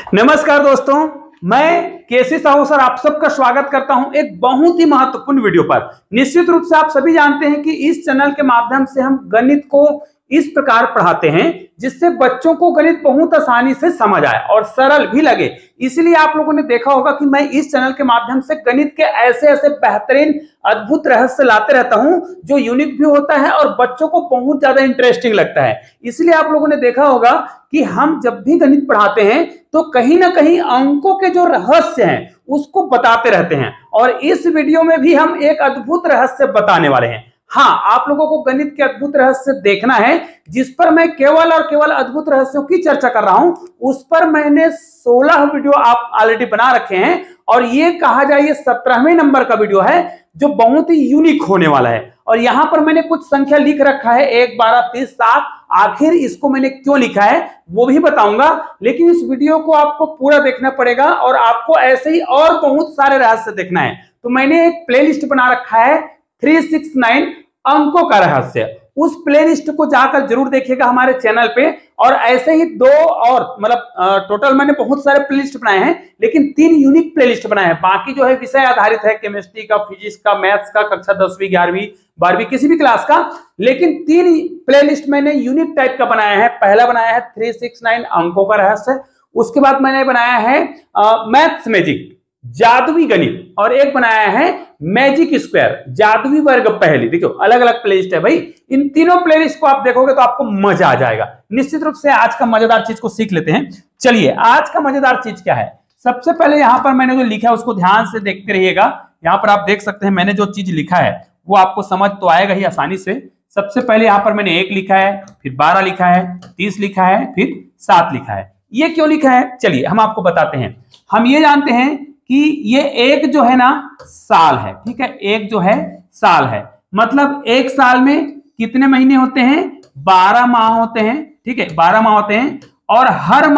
नमस्कार दोस्तों, मैं केसी साहू सर आप सबका स्वागत करता हूं एक बहुत ही महत्वपूर्ण वीडियो पर। निश्चित रूप से आप सभी जानते हैं कि इस चैनल के माध्यम से हम गणित को इस प्रकार पढ़ाते हैं जिससे बच्चों को गणित बहुत आसानी से समझ आए और सरल भी लगे। इसलिए आप लोगों ने देखा होगा कि मैं इस चैनल के माध्यम से गणित के ऐसे ऐसे बेहतरीन अद्भुत रहस्य लाते रहता हूं जो यूनिक भी होता है और बच्चों को बहुत ज्यादा इंटरेस्टिंग लगता है। इसलिए आप लोगों ने देखा होगा कि हम जब भी गणित पढ़ाते हैं तो कहीं ना कहीं अंकों के जो रहस्य हैं उसको बताते रहते हैं, और इस वीडियो में भी हम एक अद्भुत रहस्य बताने वाले हैं। हाँ, आप लोगों को गणित के अद्भुत रहस्य देखना है जिस पर मैं केवल और केवल अद्भुत रहस्यों की चर्चा कर रहा हूं। उस पर मैंने 16 वीडियो आप ऑलरेडी बना रखे हैं और ये कहा जाए ये 17वें नंबर का वीडियो है जो बहुत ही यूनिक होने वाला है। और यहां पर मैंने कुछ संख्या लिख रखा है 1, 12, 30, 7। आखिर इसको मैंने क्यों लिखा है वो भी बताऊंगा, लेकिन इस वीडियो को आपको पूरा देखना पड़ेगा और आपको ऐसे ही और बहुत सारे रहस्य देखना है। तो मैंने एक प्लेलिस्ट बना रखा है 369 अंकों का रहस्य। उस प्लेलिस्ट को जाकर जरूर देखिएगा हमारे चैनल पे। और ऐसे ही दो और टोटल मैंने बहुत सारे प्लेलिस्ट बनाए हैं, लेकिन 3 यूनिक प्लेलिस्ट बनाए हैं। बाकी जो है विषय आधारित है, केमिस्ट्री का, फिजिक्स का, मैथ्स का, कक्षा 10वीं 11वीं 12वीं किसी भी क्लास का, लेकिन 3 प्लेलिस्ट मैंने यूनिक टाइप का बनाया है। पहला बनाया है 369 अंकों का रहस्य, उसके बाद मैंने बनाया है मैथ्स मैजिक जादुई गणित, और एक बनाया है मैजिक स्क्वायर जादुई वर्ग पहेली। देखो अलग अलग प्लेलिस्ट है भाई। इन तीनों प्लेलिस्ट को आप देखोगे तो आपको मजा आ जाएगा। निश्चित रूप से आज का मजेदार चीज को सीख लेते हैं। चलिए, आज का मजेदार चीज क्या है। सबसे पहले यहां पर मैंने जो लिखा है उसको ध्यान से देखते रहिएगा। यहां पर आप देख सकते हैं मैंने जो चीज लिखा है वो आपको समझ तो आएगा ही आसानी से। सबसे पहले यहां पर मैंने 1 लिखा है, फिर 12 लिखा है, 30 लिखा है, फिर 7 लिखा है। ये क्यों लिखा है चलिए हम आपको बताते हैं। हम ये जानते हैं कि ये एक जो है ना साल है, ठीक है। एक जो है साल है, मतलब एक साल में कितने महीने होते हैं? 12 माह होते हैं, ठीक है। 12 माह होते हैं और हर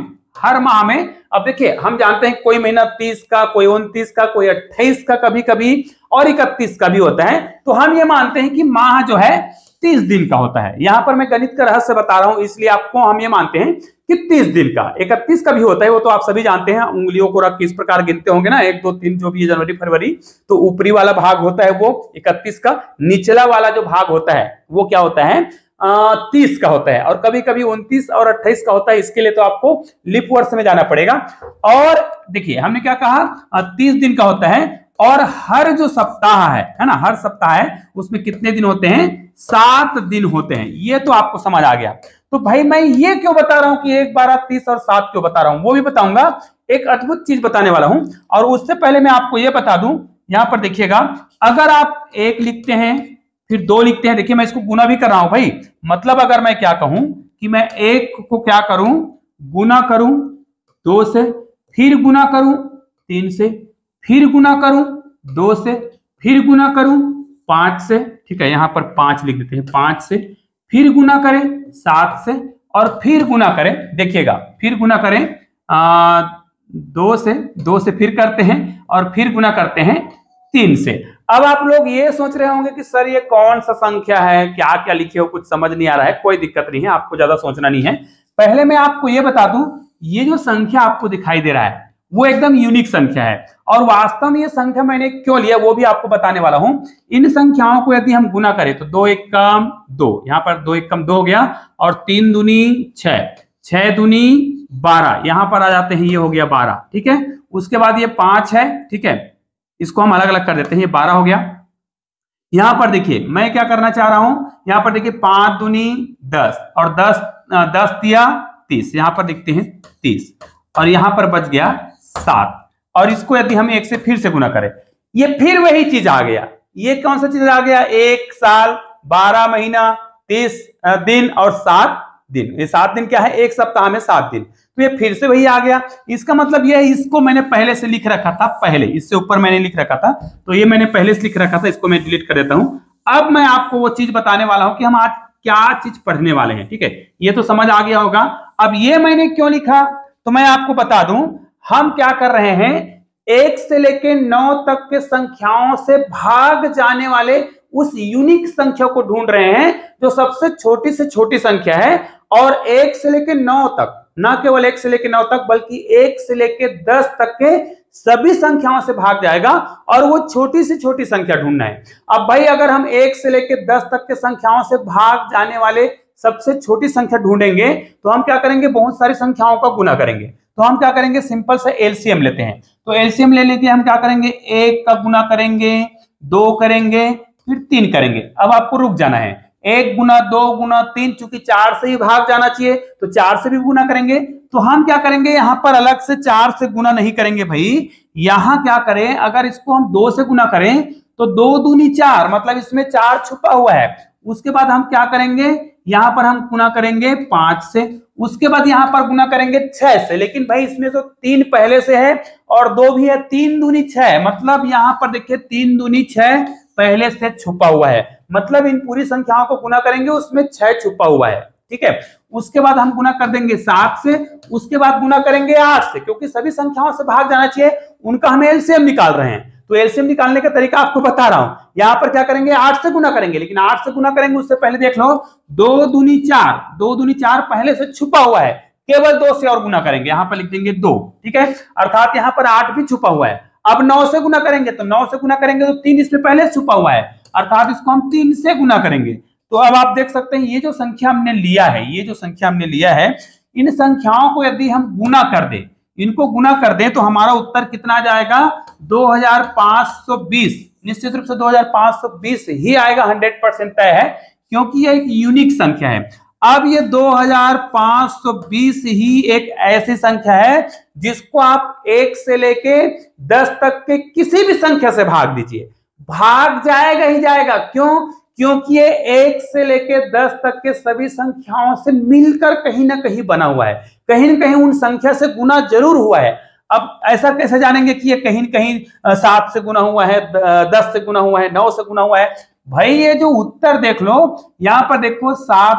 माह में अब देखिए हम जानते हैं कोई महीना 30 का, कोई 29 का, कोई 28 का, कभी कभी और 31 का भी होता है। तो हम ये मानते हैं कि माह जो है 30 दिन का होता है। यहां पर मैं गणित का रहस्य बता रहा हूं इसलिए आपको हम ये मानते हैं कि 30 दिन का। 31 का भी होता है, वो तो आप सभी जानते हैं। उंगलियों को रख किस प्रकार गिनते होंगे ना, 1, 2, 3 जो भी है, जनवरी फरवरी। तो ऊपरी वाला भाग होता है वो 31 का, निचला वाला जो भाग होता है वो क्या होता है 30 का होता है, और कभी कभी 29 और 28 का होता है। इसके लिए तो आपको लीप वर्ष में जाना पड़ेगा। और देखिए हमने क्या कहा 30 दिन का होता है, और हर जो सप्ताह है ना, हर सप्ताह है उसमें कितने दिन होते हैं? 7 दिन होते हैं। ये तो आपको समझ आ गया। तो भाई मैं ये क्यों बता रहा हूं कि 1, 12, 30 और 7 क्यों बता रहा हूं वो भी बताऊंगा। एक अद्भुत चीज बताने वाला हूं, और उससे पहले मैं आपको ये बता दूं, यहां पर देखिएगा अगर आप 1 लिखते हैं फिर 2 लिखते हैं, देखिए मैं इसको गुना भी कर रहा हूं भाई। मतलब अगर मैं क्या कहूं कि मैं 1 को क्या करूं, गुना करूं 2 से, फिर गुना करूं 3 से, फिर गुना करूं 2 से, फिर गुना करूं 5 से, ठीक है। यहां पर 5 लिख देते हैं, 5 से, फिर गुना करें 7 से, और फिर गुना करें, देखिएगा फिर गुना करें 2 से फिर करते हैं, और फिर गुना करते हैं 3 से। अब आप लोग ये सोच रहे होंगे कि सर ये कौन सा संख्या है, क्या क्या लिखे हो, कुछ समझ नहीं आ रहा है। कोई दिक्कत नहीं है, आपको ज्यादा सोचना नहीं है। पहले मैं आपको ये बता दूं, ये जो संख्या आपको दिखाई दे रहा है वो एकदम यूनिक संख्या है, और वास्तव में ये संख्या मैंने क्यों लिया वो भी आपको बताने वाला हूं। इन संख्याओं को यदि हम गुना करें तो 2 1 कम 2, यहां पर 2 1 कम 2 हो गया, और 3 दूनी 6, 6 दूनी 12, यहां पर आ जाते हैं, ये हो गया 12, ठीक है। उसके बाद ये 5 है, ठीक है, इसको हम अलग अलग कर देते हैं, ये 12 हो गया। यहां पर देखिए मैं क्या करना चाह रहा हूं, यहां पर देखिए 5 दूनी 10, और 10 दिया 30, यहां पर लिखते हैं 30, और यहां पर बच गया 7। और इसको यदि हम 1 से फिर से गुना करें, ये फिर वही चीज आ गया। ये कौन सा चीज आ गया? 1 साल, 12 महीना, 30 दिन और 7 दिन। ये 7 दिन क्या है? एक सप्ताह में 7 दिन। तो ये फिर से वही आ गया। इसका मतलब ये है, इसको मैंने पहले से लिख रखा था, पहले इससे ऊपर मैंने लिख रखा था, तो ये मैंने पहले से लिख रखा था, इसको मैं डिलीट कर देता हूं। अब मैं आपको वो चीज बताने वाला हूं कि हम आज क्या चीज पढ़ने वाले हैं, ठीक है। ये तो समझ आ गया होगा। अब ये मैंने क्यों लिखा तो मैं आपको बता दूं। हम क्या कर रहे हैं, 1 से लेकर 9 तक के संख्याओं से भाग जाने वाले उस यूनिक संख्या को ढूंढ रहे हैं जो सबसे छोटी से छोटी संख्या है, और 1 से लेकर 9 तक न केवल 1 से लेकर 9 तक बल्कि 1 से लेकर 10 तक के सभी संख्याओं से भाग जाएगा और वो छोटी से छोटी संख्या ढूंढना है। अब भाई अगर हम 1 से लेकर 10 तक के संख्याओं से भाग जाने वाले सबसे छोटी संख्या ढूंढेंगे तो हम क्या करेंगे, बहुत सारी संख्याओं का गुना करेंगे। तो हम क्या करेंगे, सिंपल सा एलसीएम लेते हैं। तो एलसीएम ले लेके हम क्या करेंगे, 1 का गुना करेंगे, 2 करेंगे, फिर 3 करेंगे। अब आपको रुक जाना है, 1 गुना 2 गुना 3, चूंकि 4 से ही भाग जाना चाहिए तो 4 से भी गुना करेंगे। तो हम क्या करेंगे, यहां पर अलग से 4 से गुना नहीं करेंगे भाई, यहां क्या करें, अगर इसको हम 2 से गुना करें तो 2 दूनी 4, मतलब इसमें 4 छुपा हुआ है। उसके बाद हम क्या करेंगे, यहां पर हम गुना करेंगे 5 से, उसके बाद यहां पर गुना करेंगे 6 से। लेकिन भाई इसमें तो 3 पहले से है और 2 भी है, 3 दूनी 6, मतलब यहां पर देखिए 3 दूनी 6 पहले से छुपा हुआ है, मतलब इन पूरी संख्याओं को गुना करेंगे उसमें 6 छुपा हुआ है। ठीक है, उसके बाद हम गुना कर देंगे 7 से, उसके बाद गुना करेंगे 8 से, क्योंकि सभी संख्याओं से भाग जाना चाहिए, उनका हम एलसीएम निकाल रहे हैं। तो एलसीएम निकालने का तरीका आपको बता रहा हूं। यहां पर क्या करेंगे, 8 से गुना करेंगे, लेकिन 8 से गुना करेंगे उससे पहले देख लो 2 दूनी 4, 2 दूनी 4 पहले से छुपा हुआ है, केवल 2 से और गुना करेंगे, यहां पर लिख देंगे 2। ठीक है, अर्थात यहां पर 8 भी छुपा हुआ है। अब 9 से गुना करेंगे, तो 9 से गुना करेंगे तो 3 इसमें पहले छुपा हुआ है, अर्थात इसको हम 3 से गुना करेंगे। तो अब आप देख सकते हैं ये जो संख्या हमने लिया है, ये जो संख्या हमने लिया है, इन संख्याओं को यदि हम गुना कर दें, इनको गुना कर दें तो हमारा उत्तर कितना जाएगा, 2520। निश्चित रूप से 2520 ही आएगा, 100% तय है, क्योंकि ये एक यूनिक संख्या है। अब ये 2520 ही एक ऐसी संख्या है जिसको आप 1 से लेके 10 तक के किसी भी संख्या से भाग दीजिए, भाग जाएगा ही जाएगा। क्यों? क्योंकि ये 1 से लेके 10 तक के सभी संख्याओं से मिलकर कहीं ना कहीं बना हुआ है, कहीं ना कहीं उन संख्या से गुना जरूर हुआ है। अब ऐसा कैसे जानेंगे कि ये कहीं न कहीं 7 से गुना हुआ है, 10 से गुना हुआ है, 9 से गुना हुआ है? भाई ये जो उत्तर देख लो, यहां पर देखो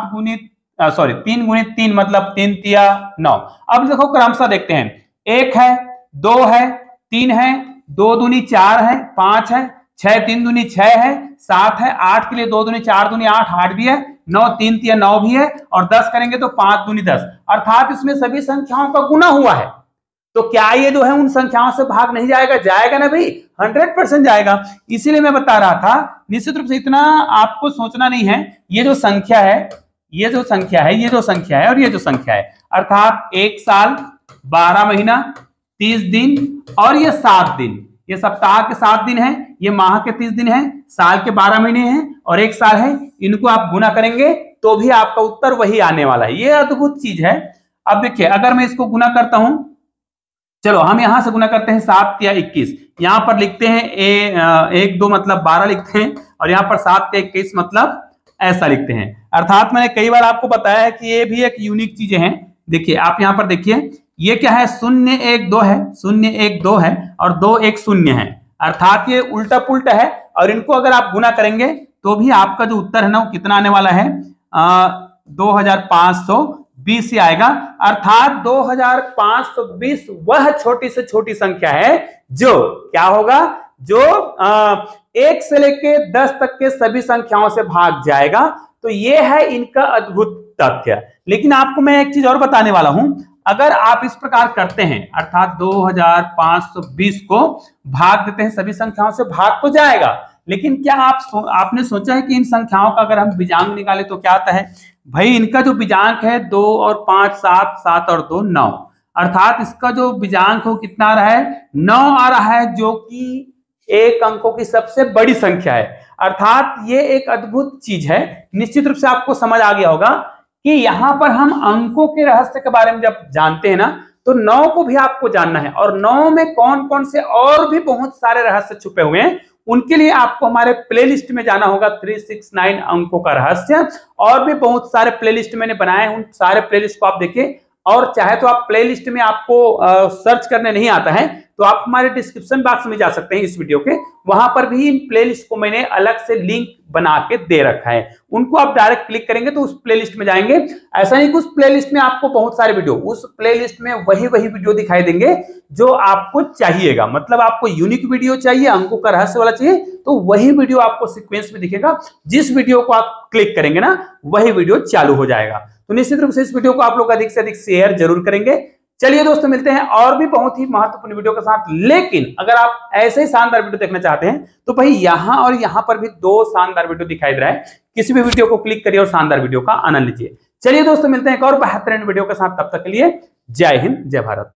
3 गुणित 3 मतलब 3 तिया 9। अब देखो क्रमशः देखते हैं, 1 है, 2 है, 3 है, 2 दूनी 4 है, 5 है, 6 3 दूनी 6 है, 7 है, 8 के लिए 2 दूनी 4 दूनी 8, 8 भी है, 9 3 तिया 9 भी है, और 10 करेंगे तो 5 दूनी 10, अर्थात इसमें सभी संख्याओं का गुना हुआ है। तो क्या ये जो है उन संख्याओं से भाग नहीं जाएगा? जाएगा ना भाई, 100% जाएगा। इसीलिए मैं बता रहा था, निश्चित रूप से इतना आपको सोचना नहीं है। ये जो संख्या है, ये जो संख्या है, ये जो संख्या है और ये जो संख्या है, अर्थात 1 साल 12 महीना 30 दिन और ये 7 दिन, ये सप्ताह के 7 दिन है, ये माह के 30 दिन है, साल के 12 महीने हैं और 1 साल है। इनको आप गुना करेंगे तो भी आपका उत्तर वही आने वाला है। ये अद्भुत चीज है। अब देखिए, अगर मैं इसको गुना करता हूं, चलो हम यहां से गुना करते हैं, 7 या 21, यहां पर लिखते हैं 1 2 मतलब 12 लिखते हैं, और यहां पर 7 या 21 मतलब ऐसा लिखते हैं। अर्थात मैंने कई बार आपको बताया है कि ये भी एक यूनिक चीजें हैं। देखिए आप यहां पर देखिए, ये क्या है, 0 1 2 है, 0 1 2 है और 2 1 0 है, अर्थात ये उल्टा पुल्टा है। और इनको अगर आप गुना करेंगे तो भी आपका जो उत्तर है ना वो कितना आने वाला है, 2520 ही आएगा। अर्थात 2520 वह छोटी से छोटी संख्या है जो क्या होगा, जो 1 से लेके 10 तक के सभी संख्याओं से भाग जाएगा। तो ये है इनका अद्भुत तथ्य। लेकिन आपको मैं एक चीज और बताने वाला हूं, अगर आप इस प्रकार करते हैं, अर्थात 2520 को भाग देते हैं सभी संख्याओं से, भाग तो जाएगा, लेकिन क्या आपने सोचा है कि इन संख्याओं का अगर हम बीजांक निकाले तो क्या आता है? भाई इनका जो बीजांक है 2 और 5 7, 7 और 2 9, अर्थात इसका जो बीजांक हो कितना आ रहा है, 9 आ रहा है, जो कि एक अंकों की सबसे बड़ी संख्या है। अर्थात ये एक अद्भुत चीज है। निश्चित रूप से आपको समझ आ गया होगा कि यहां पर हम अंकों के रहस्य के बारे में जब जानते हैं ना, तो 9 को भी आपको जानना है, और 9 में कौन कौन से और भी बहुत सारे रहस्य छुपे हुए हैं, उनके लिए आपको हमारे प्लेलिस्ट में जाना होगा, 369 अंकों का रहस्य। और भी बहुत सारे प्लेलिस्ट मैंने बनाए हैं, उन सारे प्लेलिस्ट को आप देखिए। और चाहे तो आप प्लेलिस्ट में आपको सर्च करने नहीं आता है तो आप हमारे डिस्क्रिप्शन बॉक्स में जा सकते हैं इस वीडियो के, वहां पर भी इन प्लेलिस्ट को मैंने अलग से लिंक बना के दे रखा है, उनको आप डायरेक्ट क्लिक करेंगे तो उस प्लेलिस्ट में जाएंगे। ऐसा नहीं कि उस प्लेलिस्ट में आपको बहुत सारे वीडियो, उस प्लेलिस्ट में वही वीडियो दिखाई देंगे जो आपको चाहिएगा। मतलब आपको यूनिक वीडियो चाहिए, अंकों का रहस्य वाला चाहिए, तो वही वीडियो आपको सीक्वेंस में दिखेगा। जिस वीडियो को आप क्लिक करेंगे ना, वही वीडियो चालू हो जाएगा। तो निश्चित रूप से इस वीडियो को आप लोग अधिक से अधिक शेयर जरूर करेंगे। चलिए दोस्तों, मिलते हैं और भी बहुत ही महत्वपूर्ण वीडियो के साथ। लेकिन अगर आप ऐसे ही शानदार वीडियो देखना चाहते हैं तो भाई यहां और यहां पर भी 2 शानदार वीडियो दिखाई दे रहा है, किसी भी वीडियो को क्लिक करिए और शानदार वीडियो का आनंद लीजिए। चलिए दोस्तों, मिलते हैं एक और बेहतरीन वीडियो के साथ, तब तक के लिए जय हिंद, जय भारत।